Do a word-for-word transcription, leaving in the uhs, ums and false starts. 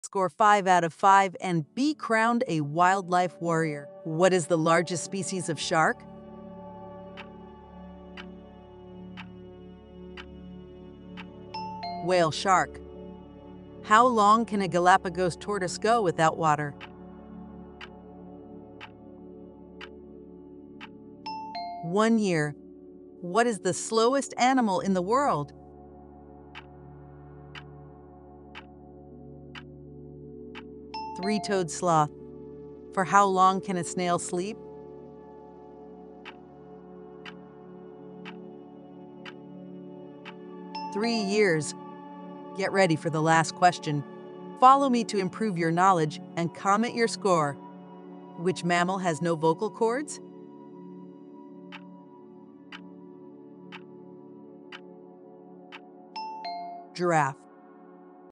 Score five out of five and be crowned a wildlife warrior. What is the largest species of shark? Whale shark. How long can a Galapagos tortoise go without water? One year. What is the slowest animal in the world? Three-toed sloth. For how long can a snail sleep? Three years. Get ready for the last question. Follow me to improve your knowledge and comment your score. Which mammal has no vocal cords? Giraffe.